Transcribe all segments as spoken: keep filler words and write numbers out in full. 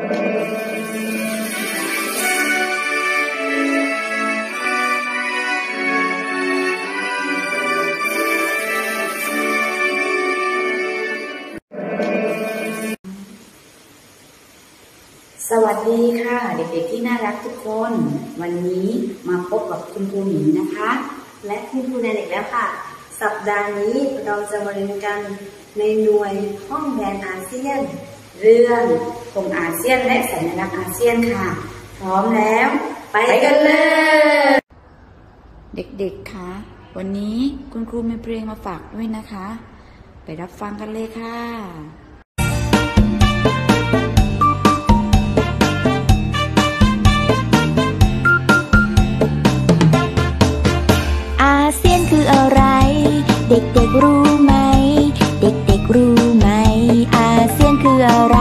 สวัสดีค่ะเด็กๆที่น่ารักทุกคนวันนี้มาพบกับคุณครูหมีนะคะและคุณครูแนนอีกแล้วค่ะสัปดาห์นี้เราจะมาเรียนกันในหน่วยห้องแดนอาเซียนเรื่องธงอาเซียนและสัญลักษณ์อาเซียนค่ะพร้อมแล้วไปกันเลยเด็กๆคะวันนี้คุณครูมีเพลงมาฝากด้วยนะคะไปรับฟังกันเลยค่ะอาเซียนคืออะไรเด็กๆรู้ไหมเด็กๆรู้ไหมอาเซียนคืออะไร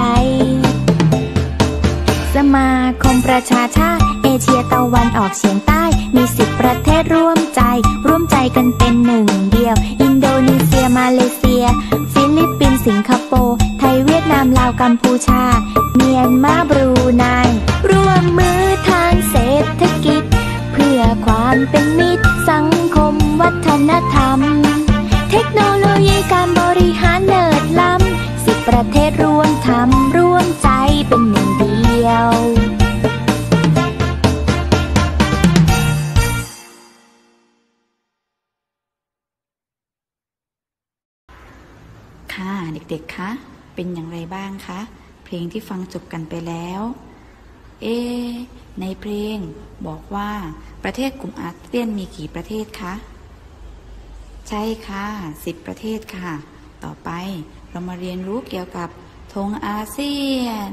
สมาคมประชาชาติเอเชียตะวันออกเฉียงใต้มีสิบประเทศร่วมใจร่วมใจกันเป็นหนึ่งเดียวอินโดนีเซียมาเลเซียฟิลิปปินส์สิงคโปร์ไทยเวียดนามลาวกัมพูชาเมียนมาบรูไนร่วมมือทางเศรษฐกิจเพื่อความเป็นมิตรสังคมวัฒนธรรมเทคโนโลยีการบริหารเลิศล้ำสิบประเทศร่วมทำร่วมใจเป็นหนึ่งเดียวค่ะเด็กๆคะเป็นอย่างไรบ้างคะเพลงที่ฟังจบกันไปแล้วเอในเพลงบอกว่าประเทศกลุ่มอาเซียนมีกี่ประเทศคะใช่ค่ะสิบประเทศค่ะต่อไปเรามาเรียนรู้เกี่ยวกับธงอาเซียน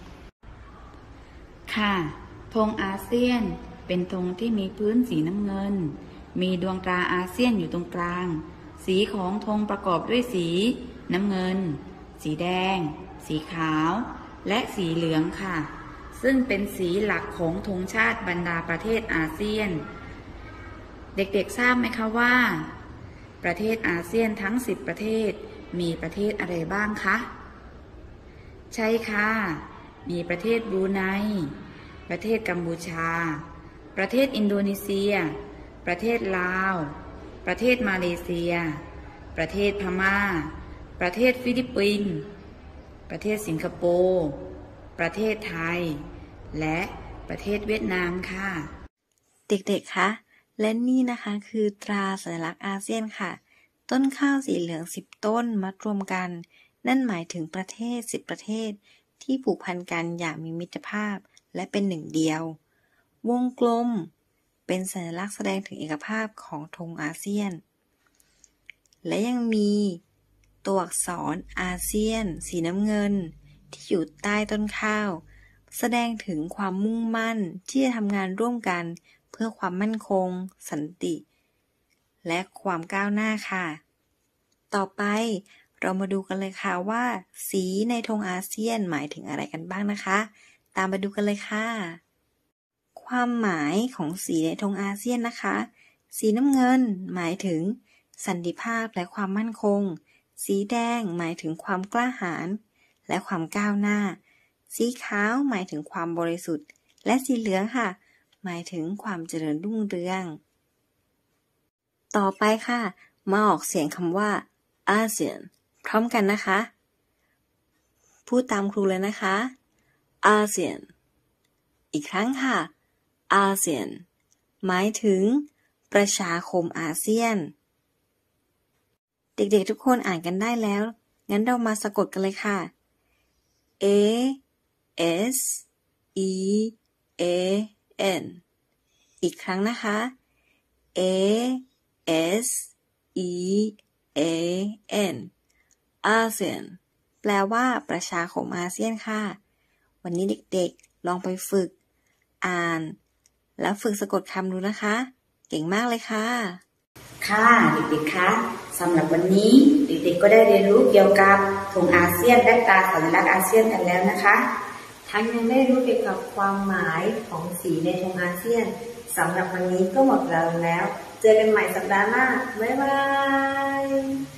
ค่ะธงอาเซียนเป็นธงที่มีพื้นสีน้ำเงินมีดวงตราอาเซียนอยู่ตรงกลางสีของธงประกอบด้วยสีน้ำเงินสีแดงสีขาวและสีเหลืองค่ะซึ่งเป็นสีหลักของธงชาติบรรดาประเทศอาเซียนเด็กๆทราบไหมคะว่าประเทศอาเซียนทั้งสิบประเทศมีประเทศอะไรบ้างคะใช่ค่ะมีประเทศบรูไนประเทศกัมพูชาประเทศอินโดนีเซียประเทศลาวประเทศมาเลเซียประเทศพม่าประเทศฟิลิปปินส์ประเทศสิงคโปร์ประเทศไทยและประเทศเวียดนามค่ะเด็กๆคะและนี่นะคะคือตราสัญลักษณ์อาเซียนค่ะต้นข้าวสีเหลืองสิบต้นมัดรวมกันนั่นหมายถึงประเทศสิบประเทศที่ผูกพันกันอย่างมีมิตรภาพและเป็นหนึ่งเดียววงกลมเป็นสัญลักษณ์แสดงถึงเอกภาพของธงอาเซียนและยังมีตัวอักษรอาเซียนสีน้ำเงินที่อยู่ใต้ต้นข้าวแสดงถึงความมุ่งมั่นที่จะทำงานร่วมกันเพื่อความมั่นคงสันติและความก้าวหน้าค่ะต่อไปเรามาดูกันเลยค่ะว่าสีในธงอาเซียนหมายถึงอะไรกันบ้างนะคะตามไปดูกันเลยค่ะความหมายของสีในธงอาเซียนนะคะสีน้ำเงินหมายถึงสันติภาพและความมั่นคงสีแดงหมายถึงความกล้าหาญและความก้าวหน้าสีขาวหมายถึงความบริสุทธิ์และสีเหลืองค่ะหมายถึงความเจริญรุ่งเรืองต่อไปค่ะมาออกเสียงคำว่าอาเซียนพร้อมกันนะคะพูดตามครูเลยนะคะอาเซียนอีกครั้งค่ะอาเซียนหมายถึงประชาคมอาเซียนเด็กๆทุกคนอ่านกันได้แล้วงั้นเรามาสะกดกันเลยค่ะ A S E A N อีกครั้งนะคะ A S E A N อาเซียนแปลว่าประชาคมอาเซียนค่ะวันนี้เด็กๆลองไปฝึกอ่านแล้วฝึกสะกดคำดูนะคะเก่งมากเลยค่ะค่ะเด็กๆคะสำหรับวันนี้เด็กๆก็ได้เรียนรู้เกี่ยวกับธงอาเซียนและตราสัญลักษณ์อาเซียนกันแล้วนะคะทั้งยังได้รู้เกี่ยวกับความหมายของสีในธงอาเซียนสำหรับวันนี้ก็หมดแล้วแล้วเจอกันใหม่สัปดาห์หน้าบ๊ายบาย